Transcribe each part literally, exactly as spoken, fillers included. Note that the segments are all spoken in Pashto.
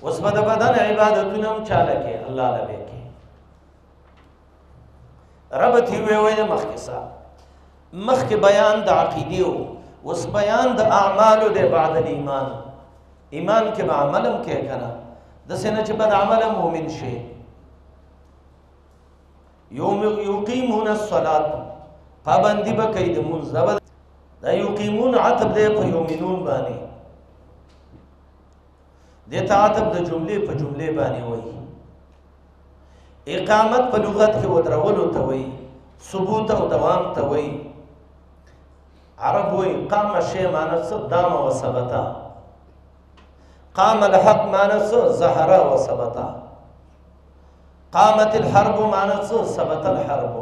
اوس به د بدن عبادتونه هم چاله کې الله له به کې ربط یې وویل مخکې سا مخکې بیان د عقیدې و اوس بیان د اعمالو دی بعد الایمان ایمان کې به عمل هم کې که نه داسې نه چې بد عمله مؤمن شي یقیمون الصلاة پابندي به کوي د مونځ دا یقیمون عطب دی په یؤمنون باندې دې ته عطب د جملې په جملې باندې وایي اقامت په لغت کې ودرولو ته وایي ثبوت او دوام ته وایي عرب وایي قام شی معنی څه دام و ثبتا قام الحق معنی څه ظهر و ثبتا قامت الحرب معنی څه ثبت الحرب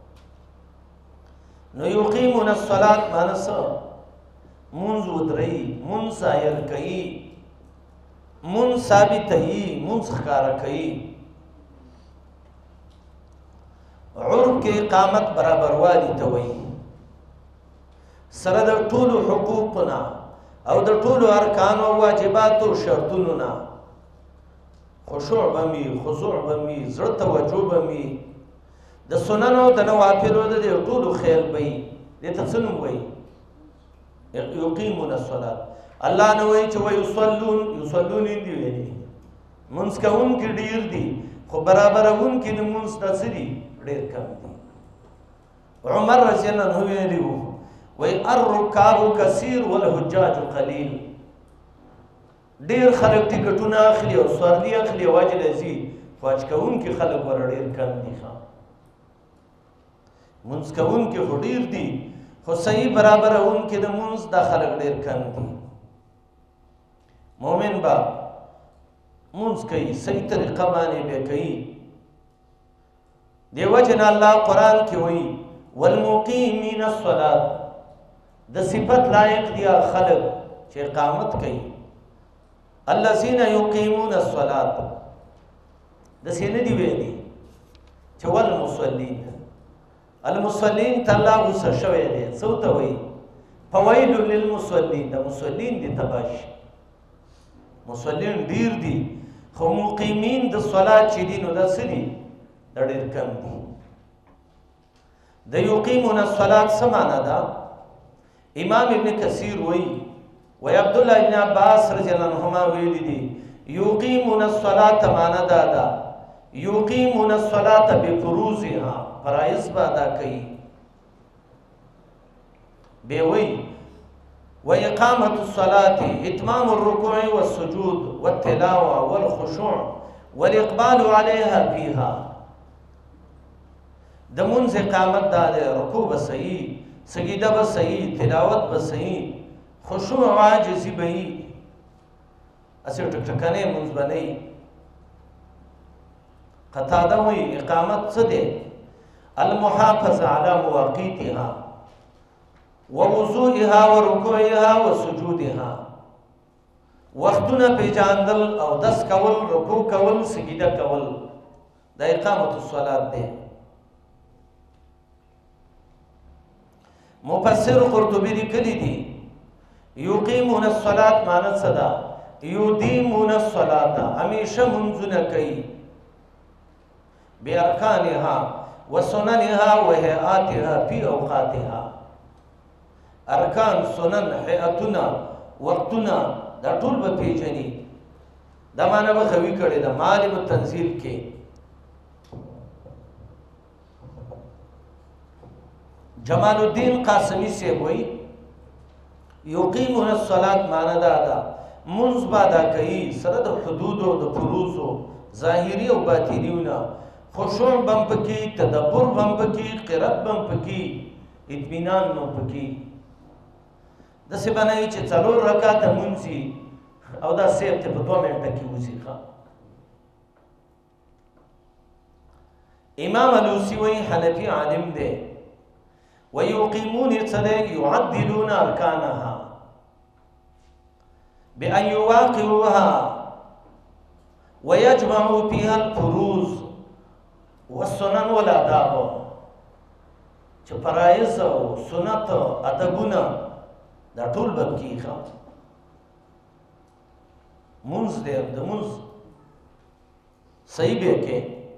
نو یقیمون الصلاة معنی څه منځ ودرئ منځ ظاهر کوي منځ ثابتوي منځ ښکاره کوي عرف کې اقامت برابروالي ته وایي سره د ټولو حقوقنا او د ټولو ارکانو او واجباتو شرطونو نه خشوع به وي خضوع به وي زړه توجه به وي د سننو د نوافلو د دې ټولو خیال به وي دې ته څه نوم وایي یقیمون الصلاة الله نه وایي چې ویصلون یصلون دي ویلي منځ کوونکي ډېر دي خو برابروونکي د منځ د څه دي ډېر کم دي عمر رضی الله عنه ویلي وو وی الرکاب کثیر والحجاج قلیل ډیر خلک ټکټونه اخلي او سوارلي اخلي او اجل ځي خو اج کوونکي خلک ور ډیر کم دي ښه منځ کوونکي خو ډیر دي خو صحیح برابروونکي د منځ دا خلک ډیر کم دي مؤمن با منځ کوي صحیح طریقه باندې به کوي دیو جن الله قرآن کې وایي والمقیمین الصلاة د صفت لایق دي خلق چې اقامت کوي الذين يقيمون الصلاة د سینې دی ویلي چې والمصلين المصلين تعالی غوسه شوی دی څو ته وایي فویل للمصلين د مصلين دي تباش مصلين ډیر دي خو مقیمین د صلات چې دي نو د سړي د ډیر کم دي د یقیمون الصلاة څه معنا ده امام ابن کثیر وی وی عبداللہ ابن عباس رضی اللہ عنہما ویلی دی یقیمون الصلاة مانا دادا یقیمون الصلاة بفروزها فرائض بادا کئی بے وی و اقامت الصلاة اتمام الرکوع والسجود والتلاوة والخشوع والاقبال علیها فیها دمونز اقامت دادا رکوع بسئی سجده به صحیح تلاوت به صحیح خشوع او عاجزی به ای اسې ټکټکنې منځ به نه وي قتاده وایي اقامت څه دی المحافظه على مواقیتها ووضوئها ورکوعها وسجودها وختونه پیژاندل او دس کول رکوع کول سجده کول دا اقامت الصلاة دی مفسر قرطبی لیکلی دی یقیمون الصلاة معنی صدا یدیمون الصلاة همیشه منځونه کوي بارکانها وسننها وهیئاتها فی اوقاتها ارکان سنن هیئتونه وقتونه دا ټول به پیژني دا معنی به خوي کړی د معالم التنزیل کې جمال الدین قاسمی سے وہی یقیمون الصلاة معنی دادا منځ بادا کوي سره د حدودو د فروضو ظاهري او باطنیونه خشوع بم پکې تدبر بم پکې قرات بم پکې اطمینان بم پکې داسې بنوي چې څلور رکعاته منځي او دا سیب ته په دوه منټه کې وځي ښه امام الوسی وایي حنفي عالم دی ويقيمون الصلاة يعدلون أركانها بأن يواقعوها ويجمعوا فيها الفروض والسنن والآداب چې فرایض او سنت ادبونه دا ټول به کیږي منځ دی د منځ صحیح به کې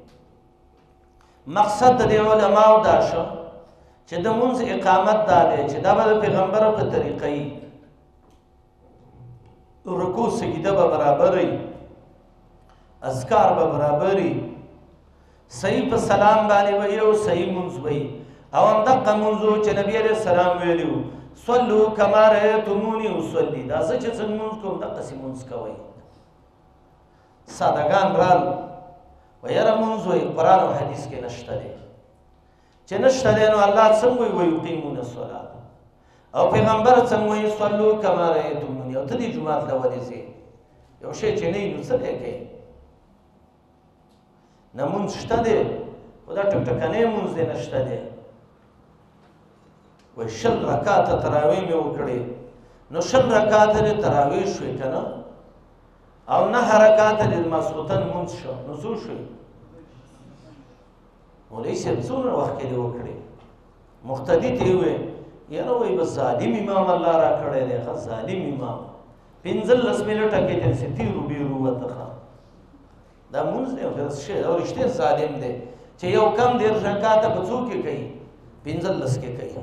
مقصد د علماء دا شو چې د مونږ اقامت دا دی چې دا به د پیغمبر په طریقه یې رکوع سجده به برابر وي اذکار به برابر وي صحیح په سلام باندې به یو صحیح مونځ وي او همدغه مونځ چې نبی علیه السلام ویلي وو صلو کما رأیتمونی اصلي دا زه چې څنګه مونځ کوم دقسې مونځ کوئ سادهګان رال و یاره مونځ وایي قرآن او حدیث کې نشته دی چې نشته دی نو الله څنګه وایي ویقیمون الصلاة او پیغمبر څنګه وایي صلو کما رأیتمونی او ته دې جومات ته ولې ځې یو شی چې نه وي نو څه دی کوې نه مونځ شته دی خو دا ټکټکنی مونځ دی نشته دی وای شل رکعاته تراویح مې وکړې نو شل رکعاته دې تراویح شوې که نه او نهه رکعاته دې ماسخوتن مونځ شو نو څو شوې مولوي صاحب څومره وخت کې دې وکړې مقتدي ته یې وویل یاره وایي بس ظالم امام الله را کړی دی ښه ظالم امام پنځلس منټه کې داسې تېرو بیرو وته ښه دا مونځ دی او رښتیا ظالم دی چې یو کم دېرش رکعاته په څو کې کوي پنځلس کې کوي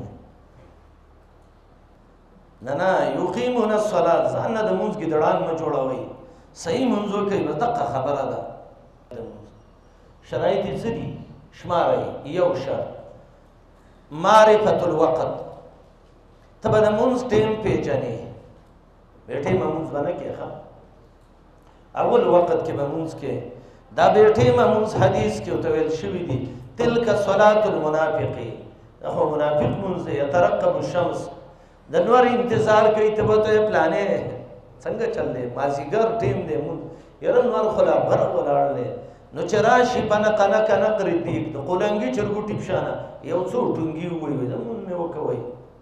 نه نه یقیمون الصلاة ځان نه د مونځ ګیدړان مه جوړوئ صحیح مونځ وکړئ بس دقه خبره ده شرایط یې څه دي شمارئ یو شرط معرفت الوقت ته به د مونځ ټیم پیژنې بې ټیمه مونځ به نه کوې ښه اول وقت کې به مونځ کې دا بې ټیمه مونځ حدیث کې ورته ویل شوي دي تلک صلاة المنافقي دا خو منافق مونځ دی یترقب الشمس د نور انتظار کوي ته به ته پلانې څنګه چل دی مازدیګر ټیم دی مونځ یاره نور خو لا بره ولاړ دی نو چې راشي په نقه نقه نقرې دیګ د قولنګي چرګوټي په شانه یو څو ټونګي ووایي د مونځ مې وکوئ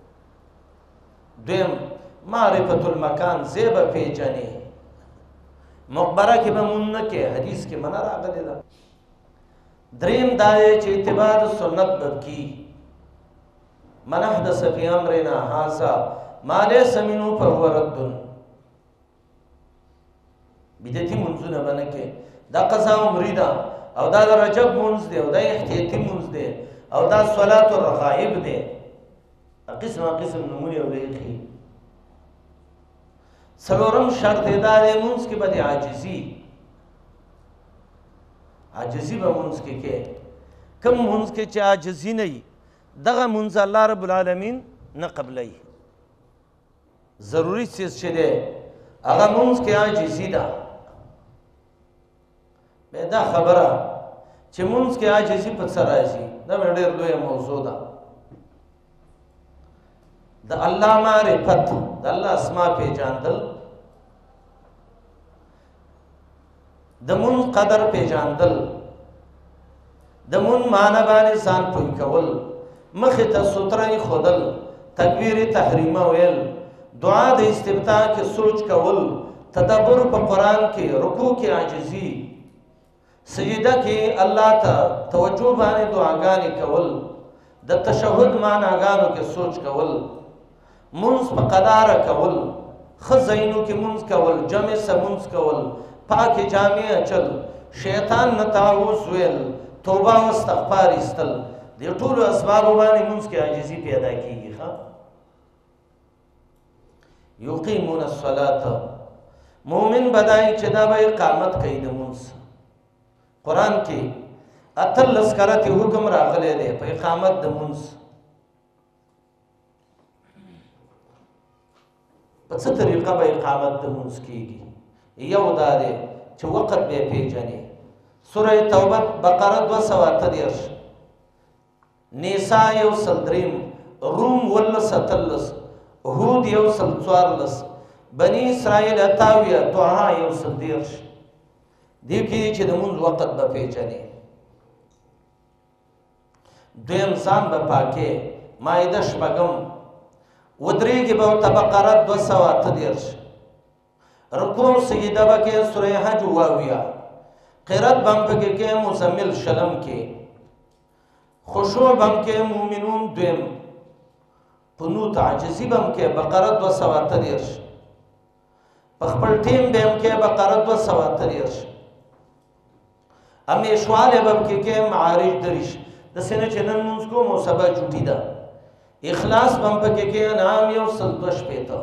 دویم معرفت المکان ځای به پیژنې مقبره کې به مونځ نه کې حدیث کې منع راغلی ده دریم دا دی چې اتباع د سنت به کي من احدث فی امرنا هذا ما لیس منه فهو رد بدعتي منځونه به نه کې دا قضا عمري ده او دا د رجب مونځ دی او دا احتیاطي مونځ دی او دا صلات الرغائب دی قسمه قسم نمونې او لیکي څلورم شرط یې دا دی مونځ کې به د عاجزي عاجزي به مونځ کې کې کوم مونځ کې چې عاجزي نه وي دغه مونځ الله رب العالمین نه قبلوي ضروري څیز چې دی هغه مونځ کې عاجزي ده بیا دا خبره چې مونځ کې عاجزي په څه راځي دا مې ډېر لویه موضوع ده د الله معرفت د الله اسماء پیژاندل د مونځ قدر پیژاندل د مونځ معنی باندې ځان پوه کول مخې ته ستره ښودل تکبیر تحریمه ویل دعا د استفتاح کې سوچ کول تدبر په قرآن کې رکوع کې عاجزي سجده کې الله ته توجه باندې دعاګانې کول د تشهد معناګانو کې سوچ کول مونځ په قداره کول ښه ځایونو کې مونځ کول جمع سه مونځ کول پاکې جامې اچل شیطان نه تعوذ ویل توبه او استغفار ایستل دې ټولو اسبابو باندې مونځ کې عاجزي پیدا کېږي ښه یقیمون الصلاة مؤمن بدای چې دا به اقامت کوي د مونځ قرآن کې اتلس کراتې حکم راغلی دی په اقامت د مونځ په څه طریقه به اقامت د مونځ کېږي یو دا دی چې وخت به یې پیژنې سوره توبه بقره دوه سوه اته دېرش نساء یو سل دریم روم ولس اتلس هود یو سل څوارلس بني اسرائیل اتاویه طه یو سل دېرش دې کې چې د مونځ وخت به پیژنې دویم ځان به پاکې مایده شپږم ودرېږي به ورته بقره دوه سوه اته دېرش رکوع سجده به کې سوره حج واویه قرات به هم پکې کې مزمل شلم کې خشوع به هم کې مومنون دویم قنوت عاجزي به هم کې بقره دوه سوه اته دېرش په خپل ټیم به هم کې بقره دوه سوه اته دېرش همیشواله به پکې کې معارج دریش داسې نه چې نن مونځ کوم او سبا چوټي ده اخلاص به هم پکې کې انعام یو سل دوه شپېته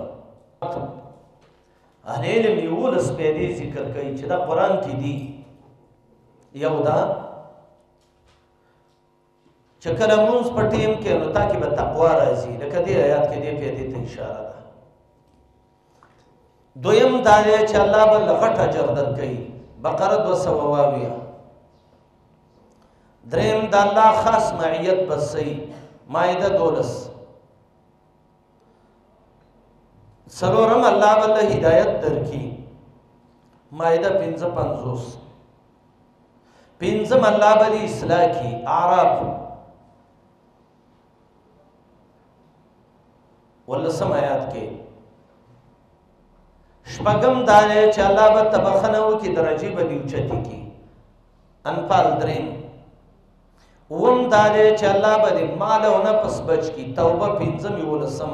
اهل علم یولس پیدې ذکر کوي چې دا قرآن کې دي یو دا چې کله مونځ په ټیم کې نو تا کې به تقوا راځي لکه دې آیات کې دې پیدې ته اشاره ده دویم دا دی چې الله به غټ اجر درکوي بقره دوه سوه اویا دریم د الله خاص معیت بس صحیح مائده دولس سلورم الله بله هدایت درکی مائده پنځه پنځوس پنځم الله بله اصلاح کی اعراف ولسم آیات کې شپږم دا دی چې الله به تبخنه وکړي درجې به دې اوچتې کړي انفال دریم اووم دا دی چې الله به دې مال او نفس بچ کړي توبه پنځم یولسم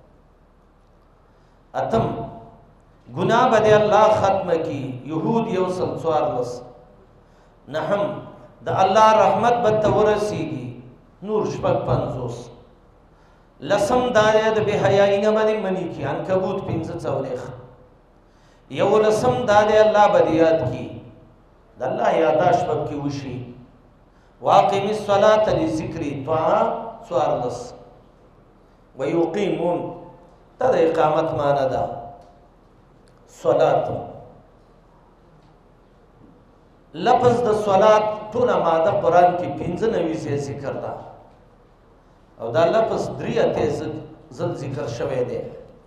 اتم گناہ به دې الله ختم کړي یهود یو سل څوارلس نهم د الله رحمت به ته ورسیږي نور شپږ پنځوس لسم دا دی د بې حیایي نه به دې منې کړي عنکبوت پنځه څلوېښت یو لسم دا دی الله به دې یاد کړي د الله یاداشت به پکې وشي واقم الصلاة لذکري طه څوارلس ویقیمون دا د اقامت معنی ده صلات لفظ د صلات ټوله ماده قرآن کې پنځه نوي ځای ذکر ده او دا لفظ درې اتیا ځل ذکر شوی دی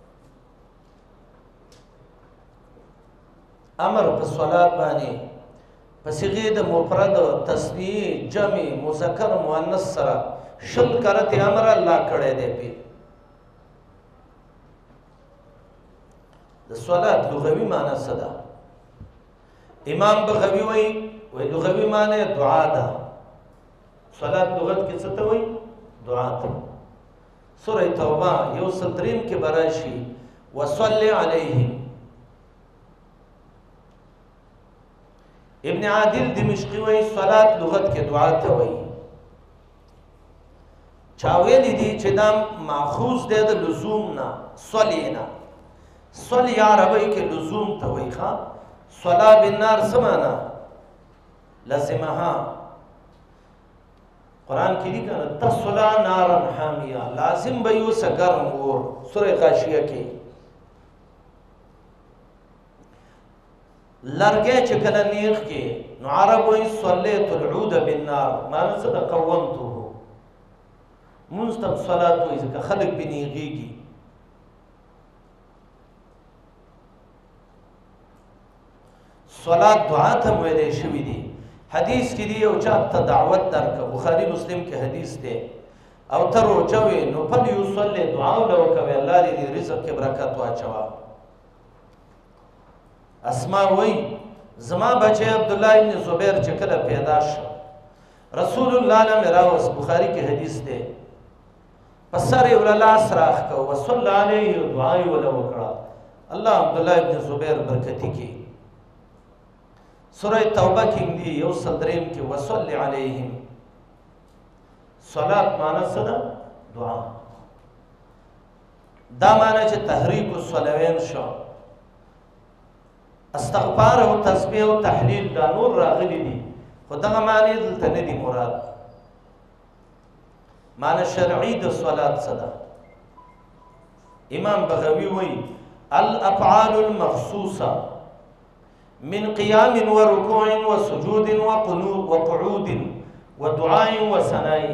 امر په صلات باندې په صيغه د مفرد تثنیه جمع مذکر مؤنث سره شل کرته امر الله کړی دی په د صلات لغوي معنی څه ده امام بغوی وایي وایي لغوي معنی دعا ده صلات لغت کې څه ته وایي دعا ته سوره توبه یو سل دریم کې به راشي وصلی علیهم ابن عادل دمشقی وی صلات لغت کې دعا ته وی چاویلی دی چې دا ماخوذ دی د لزوم نه صلی نه صلی عربی کې لزوم ته وی ښا صلا بالنار سمانا لازمها قرآن کې لیکل تصلا نارا حامیه لازم به یو سګرم اور سوره غاشیه کې لرګی چې کله نیغ کې نو عرب وایي صلیت العود بالنار معنی څه ده قومته مونځ ته صلات وایي ځکه خلک پې نیغېږي صلات دعا ته ویلی شوي دي حدیث کې دی یو چا ته دعوت درکړه بخاري مسلم کې حدیث دی او ته روچوې نو فلیصلی دعا له وکوې الله دې دې رزق کې برکت واچوه اسما وی زما بچه عبدالله ابن زبیر چې کله پیدا شو رسول الله نه مې راوست بخاري کې حدیث دی په سر یې وله لاس راښ کو وصلی علیه دعا یې وله وکړه الله عبدالله ابن زبیر برکتي کړي سوره توبه کې دی یو سل دریم کې وصلی علیهم صلات معنی څه ده دعا دا معنی چې تحریک الصلوین شو استغفار او تسبیح او تحلیل دا نور راغلی دي خو دغه معنی دلته نه دي مراد معنی شرعي د صلات څه ده امام بغوی وایي الافعال المخصوصه من قيام وركوع وسجود وقنوت وقعود ودعاء وثناء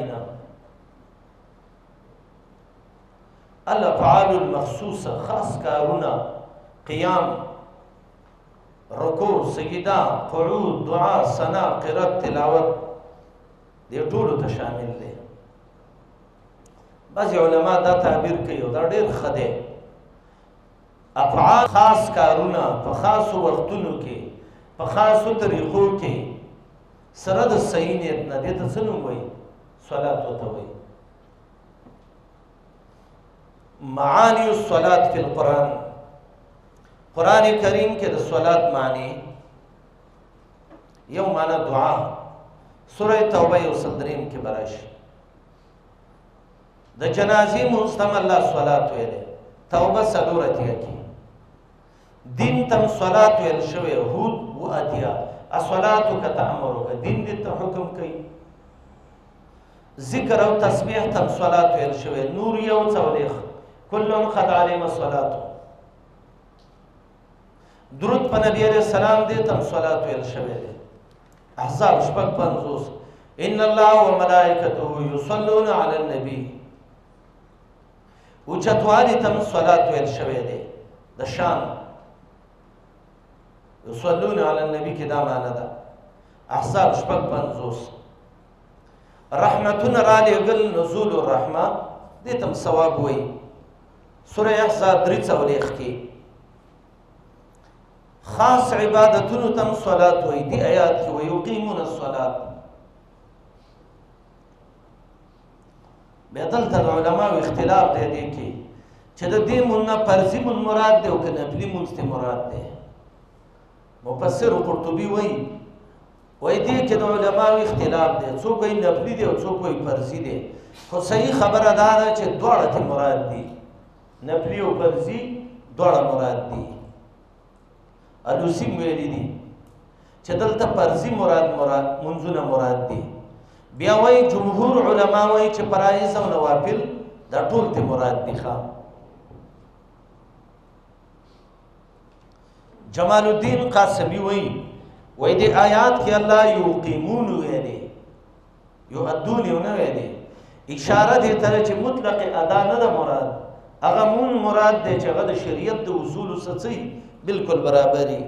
الافعال المخصوصه خاص کارونه قیام رکوع سجده قعود دعا ثنا قرات تلاوت دې ټولو ته شامل دي بعض علما دا تعبیر کوي او دا ډېر ښه دی افعال خاص کارونه په خاصو وختونو کې په خاصو طریقو کې سره د صحیح نیت نه دې ته څه نوم وایي صلات ورته وایي معانی الصلات فی القرآن قرآن کریم کې د صلات معنی یو معنی دعا سوره توبه یو سل دریم کې براشي د جنازې مونځ ته الله صلات ویلې توبه څلور اتیا کې دین تم صلات ویل شوی هود و اتیا الصلاتو کتامرک دین دې ته حکم کوي ذکر او تسبیح تم صلات ویل شوی نور یو څولېخ کلون قد علم الصلات درود په نبی علیہ السلام دې تم صلات ویل شوی دی احزاب شپږ پنځوس ان الله وملائکته یصلون علی النبی اوچتوالی تم صلات ویل شوی دی د شان یصلون علی النبی کې دا معنی ده احزاب شپږ پنځوس رحمتون را لېږل نزول الرحمه دې تم ثواب وایي سوره احزاب درې څلوېښت کې خاص عبادتونو تم صلات وایي دې آیات کې ویقیمون الصلات بیا دلته د علماو اختلاف دی دې کې چې د دې مونځ نه فرضي مونځ مراد دی او که نفلي مونځ ته مراد دی مفسر قرطبي وایي وایي دې کې د علماو اختلاف دی څوک وایي نفلي دی او څوک وایي فرضي دی خو صحیح خبره دا ده چې دواړه ته مراد دي نفلي او فرضي دواړه مراد دي الوسی ویلي دي چې دلته فرضي مراد مراد منځونه مراد دي بیا وایي جمهور علما وایي چې فرایض او نوافل دا ټول ته مراد دي ښه جمال الدین قاسمی وایي وایي د آیات کې الله یقیمون ویلي یؤدون یې ونه ویلي اشاره دې ته چې مطلق ادا نه ده مراد هغه مون مراد دی چې هغه د شریعت د اصولو څخه بالکل برابري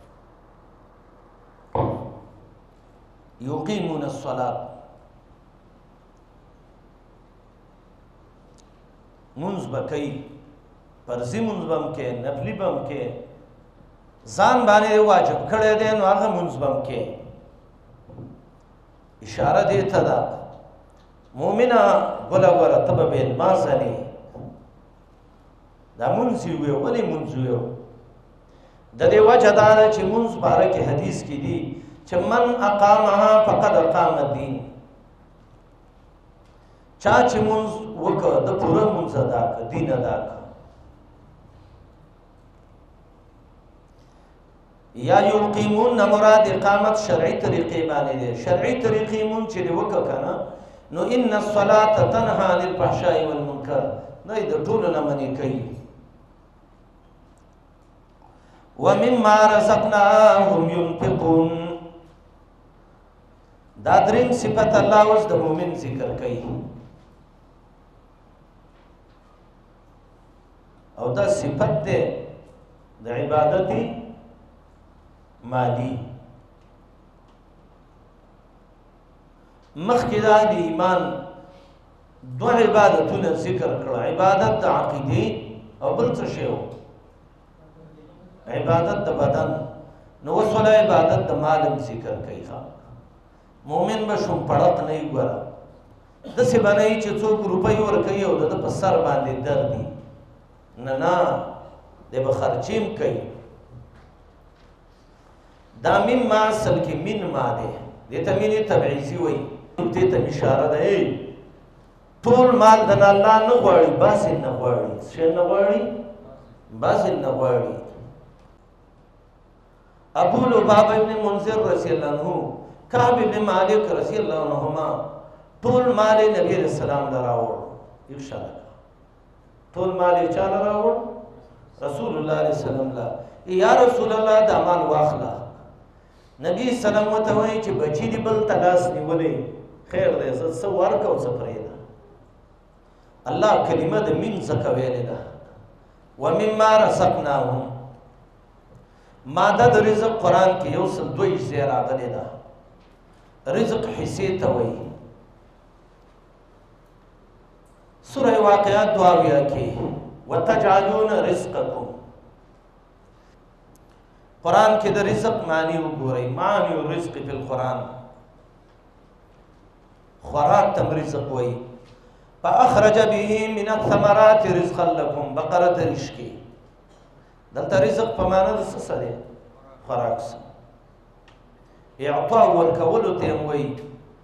یقیمون الصلاة منځ به کوي فرضي منځ به هم کې نفلي به هم کې ځان باندې واجب کړی دی نو هغه منځ به هم کې اشاره دې ته ده مؤمنه ګوله ګوره ته به بې نمازه نه دا منځ یې ویو ولې منځ ویو د دې وجه دا ده چې منځ باره کې حدیث کې دي چې من اقامها فقد اقام الدین چا چې منځ وکړه د پوره منځ ادا کړه دین ادا کړه یا یقیمون نه مراد اقامت شرعي طریقې باندې دی شرعي طریقې مونږ چې دې وکړه که نه نو ان الصلاة تنهى عن الفحشاء والمنکر نه یې د ټولو نه منې کوي ومما رزقناهم ينفقون دا دریم صفت الله اوس د مؤمن ذکر کوي او دا صفت ده د عبادت مالی مخکې دا د ایمان دو عبادتونه ذکر کړه عبادت د عقیدې او بل څه شی عبادت د بدن نو وسوله عبادت د مال ذکر کوي ښا مؤمن به شوم پړق نه ګوره داسې به نه چې څوک روپۍ ورکوي او د ده په سر باندې درد دي نه نه دی به خرچیم کوي دا مین ما اصل کې مین ما دی دې ته مینې تبعیضي وایي دې ته اشاره ده ټول مال د الله نه غواړي بس یې نه غواړي څه نه غواړي بس یې نه غواړي ابو لبابه ابن منذر رضی الله عنه کعب ابن مالک رضی الله عنهما ټول مال نبی علیہ السلام لراوړ ارشاد ټول مال چا لراوړ رسول الله علیه السلام لا یا رسول الله دا مال واخلا نبی سلام وته وایي چې بچی دی بل تلاس نیولې خیر دی زه څه ورکو څه پرېږده الله کلمه د من څخه ویلې ده ومما رزقناهم ماده د رزق قرآن کې یو سل دوه ځای راغلې ده رزق حصې ته وایي سوره واقعات دعاویه کې وتجعلون رزقکم قرآن کې د رزق معنی وګورئ معنی الرزق فی القرآن خوراک تم رزق وایي فاخرج به من الثمرات رزقا لكم بقره درش کې دلته رزق په معنا د څه سره خوراک سره اعطاء ورکولو ته هم وایي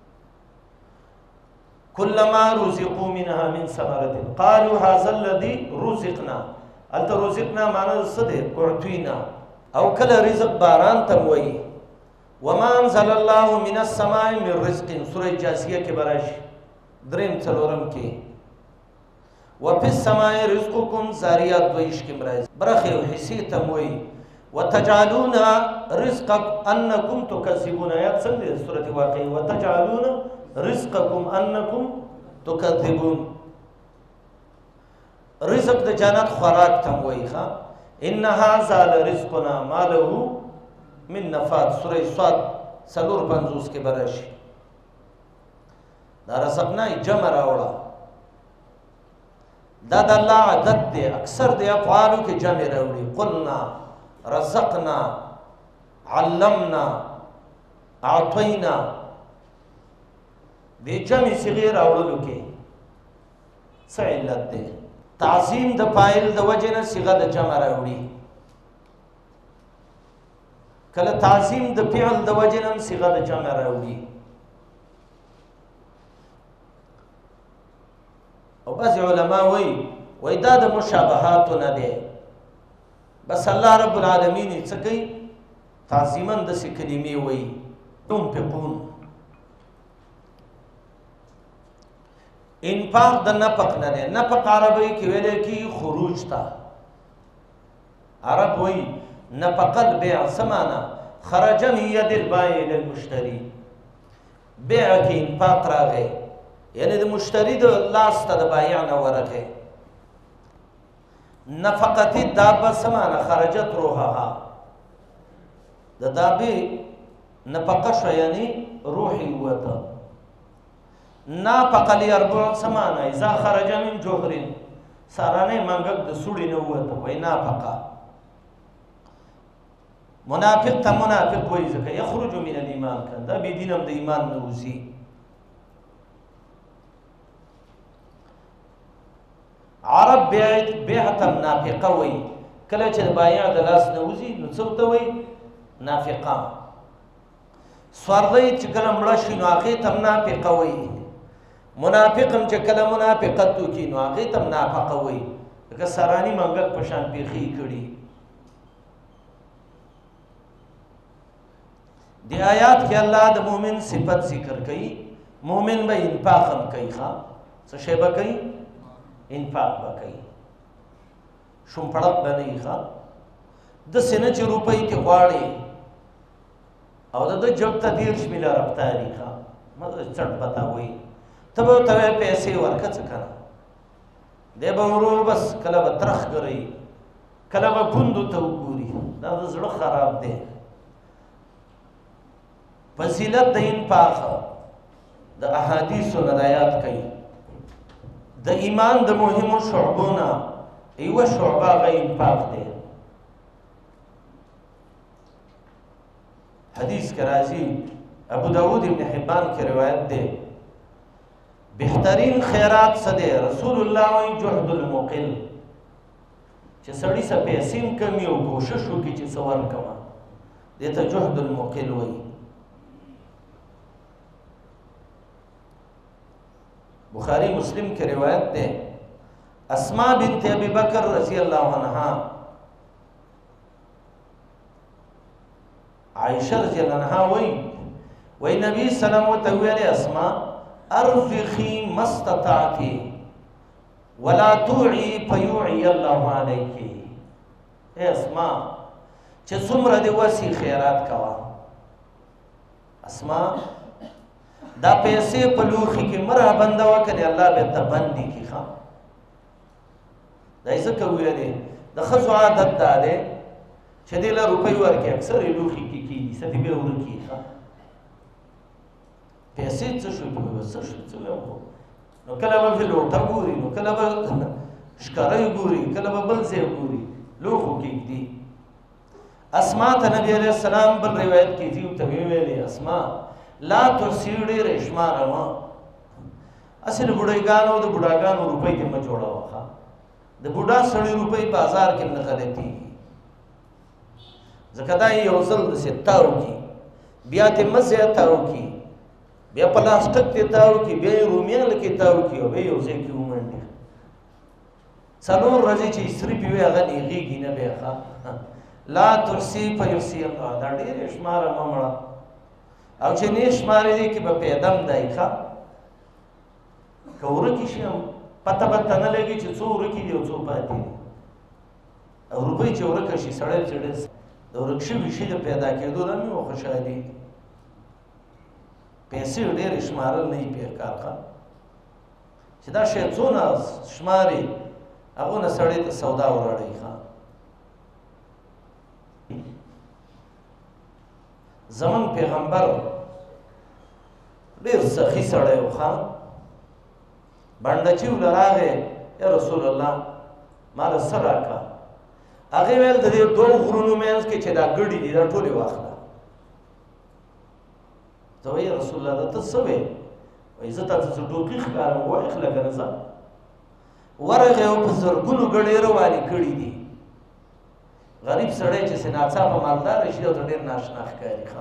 كلما رزقوا منها من ثمرة قالوا هذا الذي رزقنا. الته رزقنا معنی څه دی؟ اعطینا. او کله رزق باران ته وایي. وما انزل الله من السماء من رزق سورہ جاسیہ کې براشي دریم څلورم کې. وفي السماء رزقكم زاریات دویش کې مرایز برخه او حصے ته وایي. وتجعلون رزقكم انكم تكذبون. آیات څنګه سورۃ واقعہ وتجعلون رزقكم انكم تكذبون. رزق د جنت خوراک تم وایي ښا. ان هذا لرزقنا ما له من نفاد سورہ صاد سلور پنځوس کې براشي. دا رزقنا جمع راوړه دا د الله عادت دی. اکثر د افعالو کې جمع راوړي. قلنا رزقنا علمنا اعطینا د جمع صيغه راوړلو کې څه علت دی؟ تعظیم د فاعل د وجه نه صيغه د جمع راوړي. کله تعظیم د فعل د وجه نه صيغه د جمع راوړي. او بعض علما وایي وای دا د مشابهات نه دی. بس الله رب العالمین څه کوي؟ تعظیما د څه کلمې وایي. ينفقون انفاق د نفق نه دی. نفق عربی کې ویل کی خروج تا. عرب وایي نفق البيع سمانا خرج من يد البائع الى المشتري. بيع کې انفاق راغی یعنی د مشتری د لاس ته د بایع نه ورغی. نفقت الدابه سمانا خرجت روحها. د دابه نفقه شو یعنی روحي وته. نافق الاربع سمانا اذا خرج من جوهر سارانه منګک د سوړي نه وته وای نافقه. منافق ته منافق وای ځکه یخرج من الايمان کنده به دینم د ایمان نه وځي. عرب بیعت بیعت نافقه وای. کله چې بایع د لاس نه وځي نو څه ته وای؟ نافقه. سوردی چې کله مړه شي نو هغې ته هم نافقه وایي. منافق هم چې کله منافقت وکړي نو هغې ته هم نافقه وایي. لکه سراني منګک په شان پیښې کړي. د آیات کې الله د مؤمن صفت ذکر کوي. مؤمن به انفاق هم کوي. ښه څه شی به کوي؟ انفاق به کوي. شومپړک به نه وي. ښه داسې نه چې روپۍ کې غواړي او د ده جب ته دېرش میله رفتاري. ښه چټ پته وایي ته به ورته وایې پیسې ورکړه څه که نه. دی به ورو بس کله به ترخ ګرئ کله به پوندو ته وګوري. دا د زړه خراب دی. فضیلت د انفاق د احادیثو نه رایات کوي. د ایمان د مهمو شعبو نه یوه شعبه هغه انفاق دی. حدیث کې راځي ابو داود ابن حبان کې روایت دی بهترین خیرات څه دی؟ رسول الله وایي جهد المقل. چې سړي څه پیسې هم کمي او کوشش وکړي چې څه ورکړمه دې ته جهد المقل وایي. بخاری مسلم کې روایت دی اسماء بنت ابي بکر رضی الله عنها عائشہ رضی اللہ عنہ وی وی نبی سلام و تویل اسماء ارزخی مستطاعتی ولا توعی فیوعی اللہ علیکی. اے اسماء چه سمر دی وسی خیرات کوا. اسماء دا پیسے پلوخی کی مرہ بندوا کنی اللہ بیتا بندی کی خواہ. دا ایسا کوئی دی دا خزو عادت دا دے چه دیلا روپی ورکی اکثر لوخی کی کی ستی بے ورکی خواہ. پیسے چه شو بے وزر شو چه بے ورکی نو کلا با فی لوٹا گوری نو کلا با شکرائی گوری کلا با بلزے گوری لوخو کی دی. اسماء تا نبی علیہ السلام بل روایت کی تیو تبیوے لی اسماء لا ترسیڑی رشمار ما اصل بڑایگانو دا بڑاگانو روپی دی ما جوڑا وخا دا بڑا سڑی روپی بازار کم نغلطی زکدائی یوزل دا ستاو کی بیات مزی اتاو کی بیا پلاستیک کې تاو کې بیا یې رومیان کې تاو کې او بیا یو ځای کې ومنډي څلور ورځې چې سري پې وي هغه نیغېږي نه بیا ښه لا ترسي فیرسي الله دا ډېرې شماره مه مړه او چې نه شمارې دی کې به پیدم دی ښه که ورکې شي هم پته به ته نه لګي چې څو ورکې دي او څو پاتې دي او روپۍ چې ورکه شي سړی چې ډېر د ورک شوي شي د پیدا کېدو دا مې وخوشحالي پیسې ډېرې شمارل نه وي پېکار ښه چې دا شی څونه شماري هغونه سړی ته سودا وراړئ ښه زمون پیغمبر ډېر سخي سړی و ښه بنډچي وله راغی یا رسول الله ما له څه راکړه هغې ویل د دې دوو غرونو منځ کې چې دا ګډې دي دا ټولې واخله ته وایي رسول الله دا ته څه وایې وایي زه تاته څه ټوکي ښکارم وایخله که نه ځه ورغی او په زرګونو ګډې روانې کړي دي غریب سړی چې سې ناڅاپه مالداره شي او ته ډېر ناشنا ښکاري ښه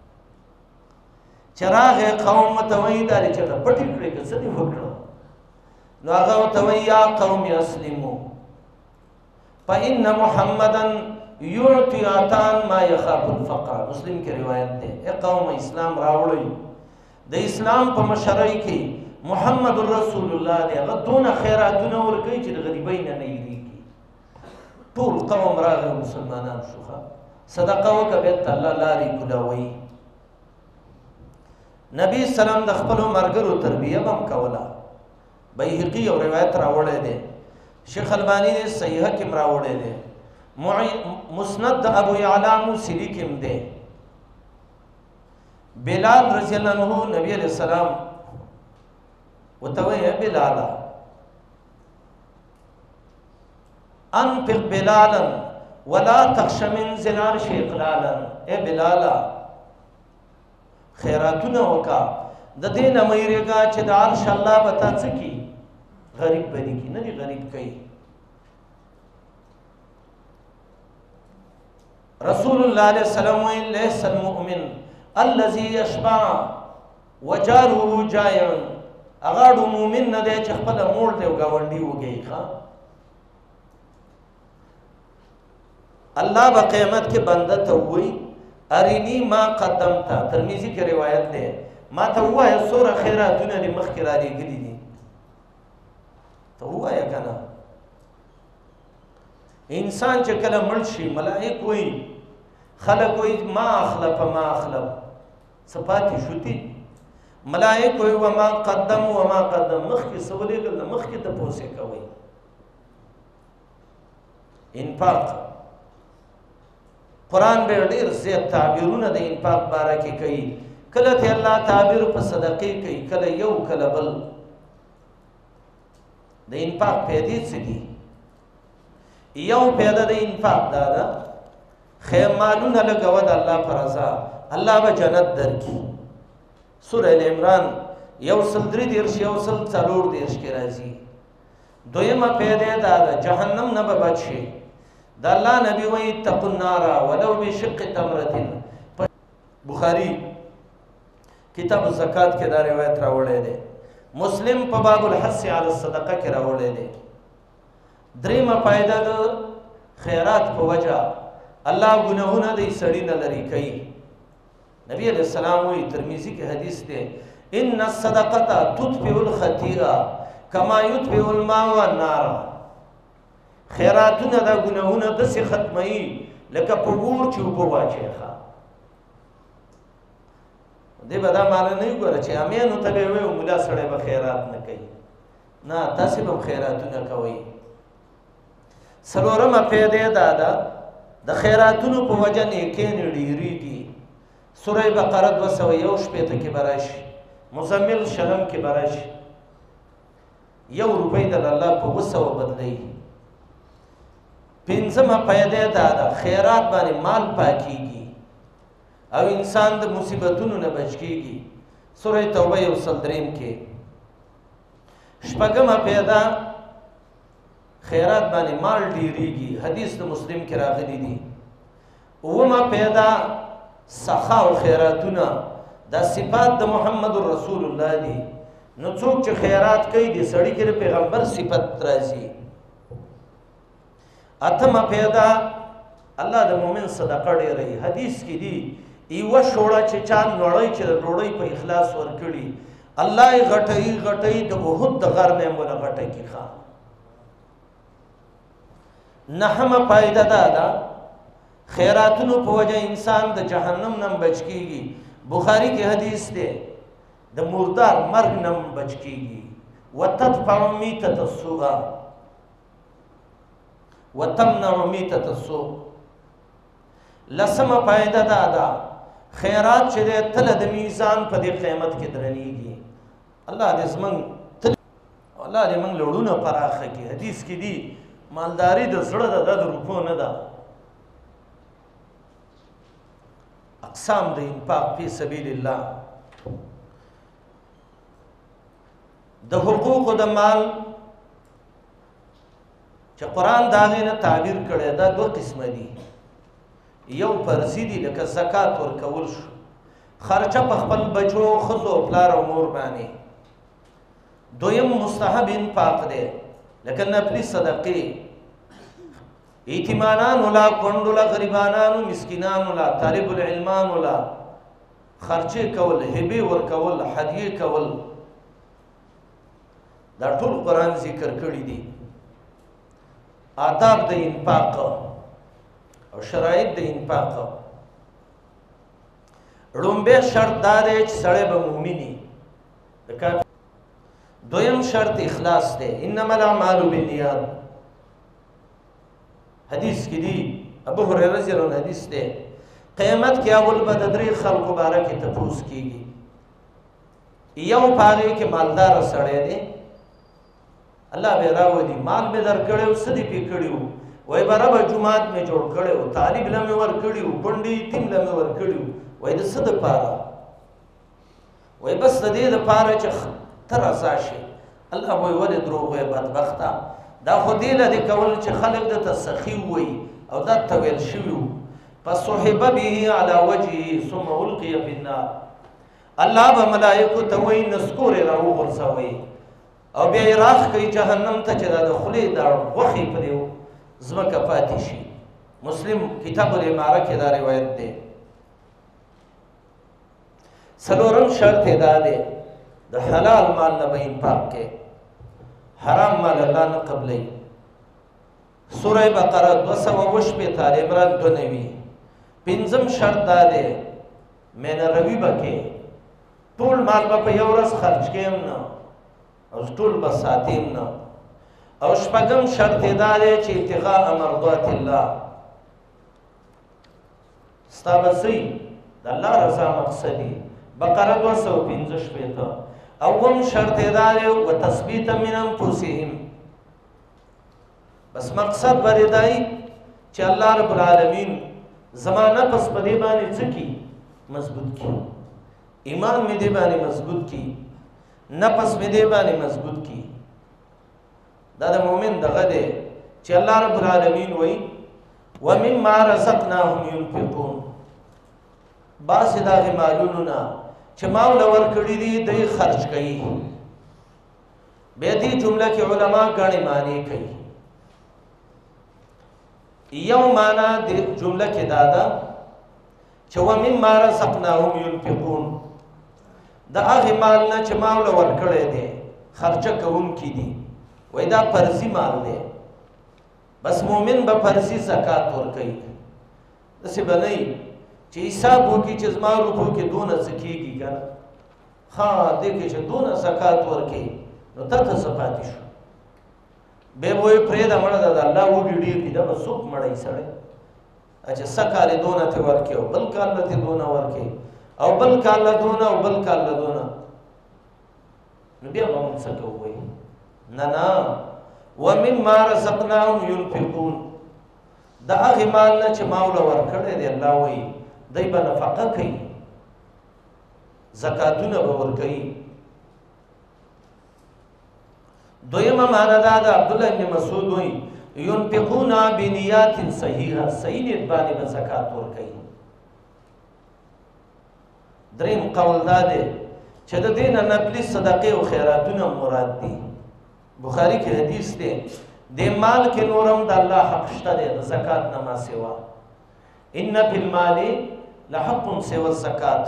چې راغی قوم ته وایي دا دې چېرته پټې کړې که څه دې وکړه نو هغه ورته وایي یا قوم اسلمو فإن محمدا یعطي عطاء ما یخاف الفقر مسلم کې روایت دی ای قوم اسلام راوړئ د اسلام په مشرۍ کې محمد رسول الله دی هغه دونه خیراتونه ورکوي چې د غریبۍ نه نه یېرېږي ټول قوم راغی مسلمانان شو ښه صدقه وکړه بیت ته الله لارې کولاوئ نبي سلام د خپلو ملګرو تربیه به هم کوله بیهقي یو روایت راوړی دی شیخ البانی نے صحیحہ کم راوڑے دے مسند ابو یعلا موسیلی کم دے بلال رضی اللہ عنہ نبی علیہ السلام وتوئی ہے بلالا انفق بلالا ولا تخش من زلال شیقلالا اے بلالا خیراتونا وکا دا دین امیرگا چه دا عرش اللہ بتا سکی غریب بنی کی نه دی غریب کوي رسول الله علیه السلام وی لیس المؤمن الذي يشبع وجاره جائع اغاړو مؤمن نه دی چې خپل موړ دی او گاونډي وږي ښه الله په قیامت کې بنده ته وی ارینی ما قدمت ترمذی کې روایت ده ما ته وایه سوره خیراتونه دې مخکې را لېږلي دي ته ووایه که نه انسان چې کله مړ شي ملائک وایي خلک وایي ما اخلف ما اخلف څه پاتې شو دي ملائک وایي وما قدم وما قدم مخکې څه ولېږل نه مخکې تپوس یې کوئ انفاق قرآن به ډېر زیات تعبیرونه د انفاق باره کې کوي کله ته الله تعبیر په صدقې کوي کله یو کله بل د انفاق پیدې څه دي یو پیدا د انفاق دا ده خیر مالونه لګوه د الله په رضا الله به جنت درکړي سوره ال عمران یو سل درې دېرش یو سل څلور دېرش کې راځي دویمه پیدا دا ده جهنم نه به بچ شي د الله نبی وایي اتقوا النار ولو بشق تمرة بخاري کتاب الزکات کې دا روایت راوړی دی مسلم په باب الحث علی الصدقه کې راوړی دی درېیمه فایده د خیرات په وجه الله ګناهونه د سړي نه لرې کوي نبی علیہ السلام وایي ترمذي کې حدیث دی ان الصدقه تطفئ الخطیئه کما یطفئ الماء النار خیراتونه دا ګناهونه داسې ختموي لکه په اور چې اوبه واچوي ښه دی به دا معنا نه ګوره چې امینو ته به وایو ملا سړی به خیرات نه کوي نه تاسې به هم خیراتونه کوئ څلورمه پیدې دا ده د خیراتونو په وجه نیکۍ ډېرېږي سوره بقره دوه سوه یو شپېته کې به راشي مزمل شلم کې به راشي یو روپۍ د الله په اوه سوه بدلوي پنځمه پیدې دا ده خیرات باندې مال پاکېږي او انسان د مصیبتونو نه بچ کېږي سوره توبه یو سل درېیم کې شپږمه پیدا خیرات باندې مال ډېرېږي حدیث د مسلم کې راغلی دي اومه پیدا سخا او خیراتونه دا صفات د محمد رسول الله دی نو څوک چې خیرات کوي د سړي کې د پیغمبر صفت راځي اتمه پیدا الله د مؤمن صدقه ډېروي حدیث کې دی یوه شوړه چې چا نړۍ چې د ډوډۍ په اخلاص ورکړي الله یې غټوي غټوي د احد د غر نه یې موله غټه کي ښه نهمه فایده دا ده خیراتونو په وجه انسان د جهنم نه بچ کیږي بخاری کې حدیث دی د مردار مرګ نه بچ کیږي وتدفع میتة السوء وتمنع میتة السوء لسمه فایده دا ده خیرات چې دی تله د میزان په دې قیمت کې درنیږي الله دې زمونږ تل الله دې موږ لوړونه پراخه کړي حدیث کې دي مالداري د زړه ده دا د روپو نه ده اقسام د انفاق فی سبیل الله د حقوق د مال چې قرآن د هغې نه تعبیر کړی دا دوه قسمه دي یو فرضي دي لکه زکات ورکول شو خرچه په خپل بچو ښځو پلار او مور باندې دویم مستحب انفاق دی لکه نفلي صدقې یتیمانانو لا کونډو لا غریبانانو مسکینانو لا طالب العلمانو لا خرچې کول هبې ورکول هدیې کول دا ټول قرآن ذکر کړي دي آداب د انفاق او شرایط د انفاق لومبه شرط دا دی چې سړی به مؤمني دویم شرط اخلاص دی انما الاعمال بالنیات حدیث کې دی ابو هريره رضی الله عنه حدیث دی قیامت کې اول به د درې خلکو باره کې تپوس کیږي یو په هغې کې مالدار سړی دی الله به راولي مال مې درکړی و څه دې پې کړي وو وایي به ربه جومات مې جوړ کړی و طالب له مې ورکړي وو کونډې یتیم له مې ورکړي وو وایي د څه دپاره وایي بس د دې دپاره چې ته رضا شي الله وایي ولې دروغ وایي بدبخته دا خو دې له دې کول چې خلک درته سخي ووایي او دا ته ویل شوي وو فصحب به على وجهه ثم القي في النار الله به ملایکو ته وایي نسکورې راوغورځوئ او بیا یې راخ کوي جهنم ته چې دا د خولې دا غوښې په دې ځمکه پاتې شي مسلم کتاب الاماره کې دا روایت دی څلورم شرط یې دا دی د حلال مال نه به انفاق کې حرام مال الله نه قبلوي سوره بقره دوه سوه اووه شپېته آل عمران دوه نوي پنځم شرط دا دی مینه روي به کې ټول مال به په یو ورځ خرج کړم نه او ټول به ساتیم نه او شپږم شرط یې دا دی چې ابتغاء مرضات الله ستا به څه د الله رضا مقصدي بقره دوه سوه پنځه شپېته اوم شرط یې دا دی وتثبیتا من انفسهم بس مقصد به دې دی چې الله رب العالمین زما نفس په دې باندې څه کي مضبوط کي ایمان مې دې باندې مضبوط کی نفس مې دې باندې مضبوط کی دا د مؤمن دغه دی چې الله رب العالمین وایي ومما رزقناهم ينفقون بعضې د هغې مالونو نه چې ما ورله ورکړي دي دوی خرج کوي بیا دې جمله کې علما ګڼې معنی کوي یو معنا د جمله کې دا ده چې ومما رزقناهم ينفقون د هغې مال نه چې ما ورله ورکړی دی خرچه کوونکي دي وایي دا فرضي مال دی بس مؤمن به فرضي زکات ورکوي داسې به نه چې حساب وکړي چې زما روپو کې دونه څه کېږي که نه ښه دې کې چې دونه زکات ورکوي نو تا ته څه پاتې شو بیا به وایي پرېږده مړه ده د الله وږي ډېر دي دا به څوک مړی سړی چې څه کال یې دونه ته ورکړي او بل کال له ته دونه ورکړي او بل کال له دونه او بل کال له دونه نو بیا به موږ څه کوو وایي نه نه ومما رزقناهم ينفقون د هغې مال نه چې ما ورله ورکړی دی الله وایي دی به نفقه کوي زکاتونه به ورکوي دویمه معنا دا ده عبدالله ابن مسعود وایي ينفقون بنیات صحیحه صحیح نیت باندې به زکات ورکوي دریم قول دا دی چې د دې نه نفلي صدقې او خیراتونه مراد دي. بخاري کې حدیث دی د مال کې نورم د الله حق شته دی د زکات نه ما سوا. ان فی المال لحق سوى الزکات.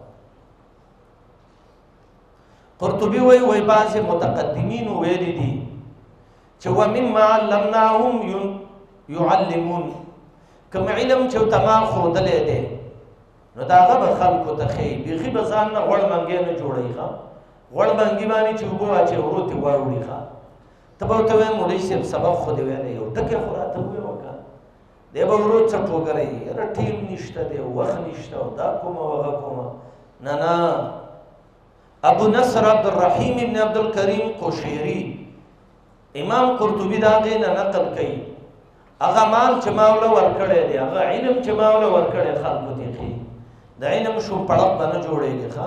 قرطبي وی وی بعض متقدمین ویلي دي چې ومما علمناهم يعلمون، کوم علم چې تما ښودلی دی نو د هغه به خلکو ته ښیي. بیخي به ځان نه غوړ منګی نه جوړوي. ښه غوړ منګي باندې چې اوبه واچوي ورو ترې واوړي. ښه ته به ورته وایې مولوي صاحب سبق خو دې ویلی یو ټکی خو راته ووایه وکړه. دی به ورو څټ وګرئ یاره ټیم نشته دی وخت نشته او دا کومه وغه کومه. نه نه ابو نصر عبدالرحیم ابن عبدالکریم قشیری امام قرطبي د هغې نه نقل کوي هغه مال چې ما وله ورکړی دی هغه علم چې ما وله ورکړی خلکو ته ښیي. د علم شو پړق به نه جوړېږي. ښه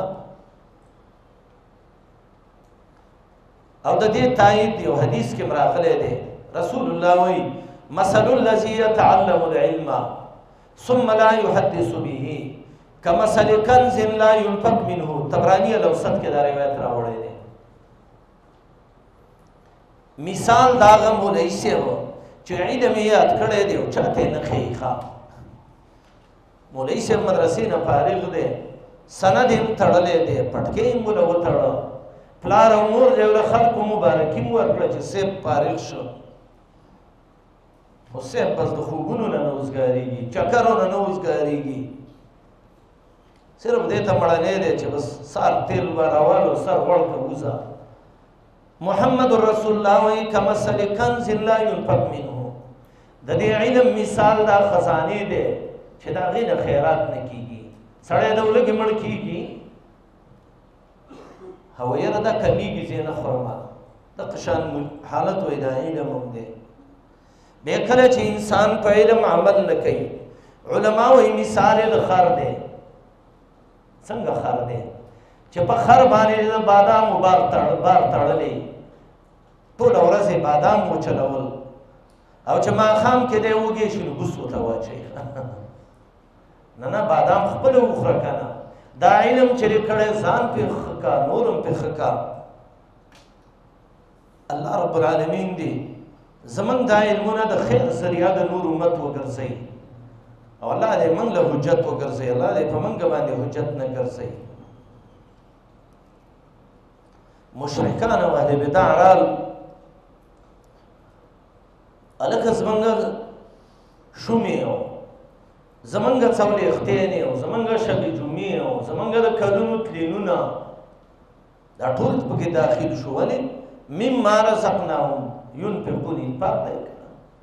او د دې تایید یو حدیث کې راغلی دی رسول الله وایي مثل الذي يتعلم العلم ثم لا يحدث به كمثل كنز لا ينفق منه. طبراني الاوسط کې دا روایت راوړی دی. مثال دا هغه مولوي صاحب چې علم یې یاد کړی دی او چاته نه ښیي. ښه مولوي صاحب مدرسې نه فارغ دی سند یې تړلی دی پټکې یې موله وتړه پلار او مور دی له خلکو مبارکي مو ورکړه چې صاحب فارغ شو. خو صاحب بس د خوبونو نه نه اوزګارېږي چکرو نه نه اوزګارېږي. صرف دې ته مړنی دی چې بس سر تیل به راوالو سر غوړ که وځه. محمد رسول الله وایي کمثل کنز لا ينفق منه. د دې علم مثال دا خزانې دی چې د هغې نه خیرات نه کېږي. سړی د ولږې مړ کېږي هو یاره دا کمیږي زه نه خورم. دغه شان حالت وایي دا علم هم دی. بیا کله چې انسان په علم عمل نه کوي علما وایي مثال یې د خر دی. څنګه خر دی چې په خر باندې د بادامو بار بار تړلی ټوله ورځ یې بادام وچلول او چې ماښام کې دی وږی شي نو بوس ورته واچوي. نه نه بادام خپله وخوره که نه. دا علم چې دې کړی ځان پې ښه کا نور هم پې ښه کا. الله رب العالمین دی زمونږ دا علمونه د خیر ذریعه د نور امت وګرځوي او الله دې موږ له حجت وګرځوي. الله دې په موږ باندې حجت نه ګرځوي. مشرکان او اهل بدع رال هلکه زمونږ شومې او زمونږ څولېختېنې او زمونږ شبې جمعې او زمونږ د کلونو تلینونه دا ټول پکې داخل شو. ولې مما رزقناهم ينفقون. انفاق دی که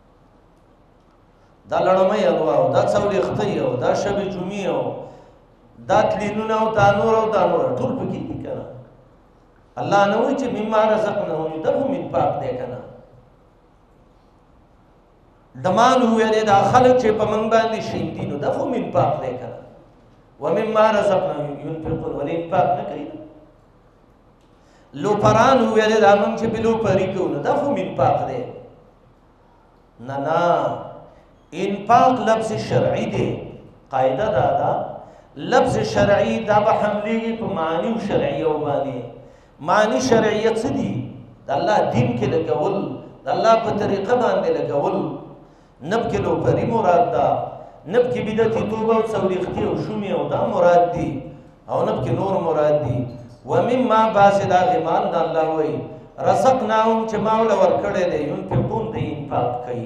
دا لړمۍ الوا او دا څولېختۍ او دا شبې جمعې او دا تلینونه او دا نور او دا نور ټول پکې دي که نه. الله نه وایي چې مما رزقناهم دا هم انفاق دی که نه. دمان وویلې دا خلک چې په موږ باندې شیندي نو دا خو انفاق دی که نه. ومما رزقناهم ينفقون ولې انفاق نه کوي. لوپران وویلې دا موږ چې پې لوپري کوو نو دا خو انفاق دی. نه نه انفاق لفظ شرعي دی. قاعده دا ده لفظ شرعي دا به حملېږي په معنی شرعیو باندې. معنی شرعیه څه دي؟ د الله دین کې لګول د الله په طریقه باندې لګول. نب کې لوپري مراد ده نب کې بدعتي توبه او څولېختي او شومې او دا مراد دي او نب کې نور مراد دي. ومما بعضې د هغې مال د الله وایي رزقناهم چې ما وله ورکړی دی ينفقون دی انفاق کوي.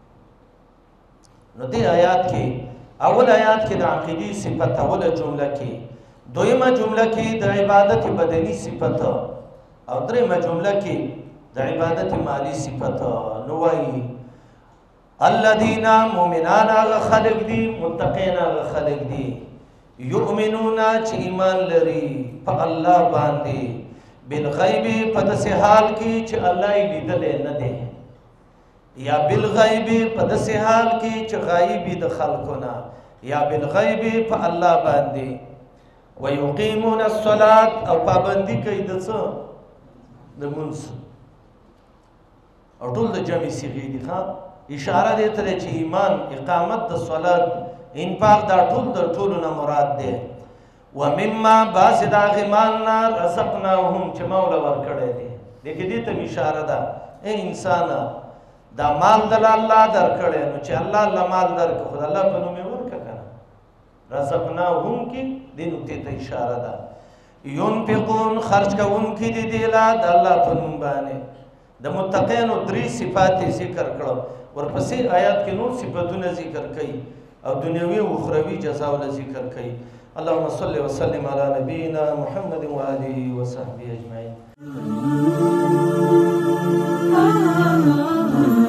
نو دې آیات کې اول آیات کې د عقیدې صفت اوله جمله کې دویمه جمله کې د عبادت بدني صفت او درېیمه جمله کې د عبادت مالی صفت. نو وایي الذین مؤمنان هغه خلک دي متقین هغه خلک دي یؤمنون چې ایمان لري په الله باندې بالغیب په داسې حال کې چې الله یې لیدلی نه دی یا بالغیب په داسې حال کې چې غایب د خلکو نه یا بالغیب په الله باندې ویقیمون الصلاة او پابندي کوي د څه د لمونځ او ټول د جمع صیغې دي. ښه اشاره دې ته دی چې ایمان اقامت د صلات انفاق دا ټول د ټولو نه مراد دی. ومما بعض د هغې مال نه رزقناهم چې ما وله ورکړی دی دې کې دې ته مې اشاره ده ای انسانه دا مال دله الله درکړی نو چې الله الله مال درکړه خو د الله په نوم یې ورکړه که نه رزقناهم کې دې نقطې ته اشاره ده ينفقون خرج کوونکي دي دې لا د الله په نوم باندې د متقینو درې صفات ذکر کړو ورپسې آیات کې نور صفاتونه ذکر کړي او دنیوي او اخروی جزا ول ذکر کړي اللهم صل وسلم على نبينا محمد وآله وصحبه أجمعين